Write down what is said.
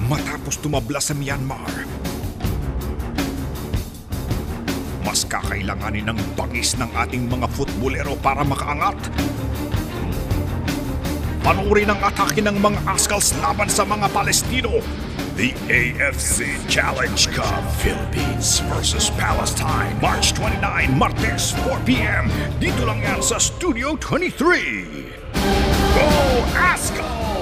Matapos tumabla sa Myanmar, mas kakailanganin ng bangis ng ating mga futbolero para makaangat. Panuuri ng atake ng mga Azkals laban sa mga Palestino. The AFC Challenge Cup, Philippines versus Palestine, March 29, Martes, 4 p.m. Dito lang yan sa Studio 23. Go Azkals!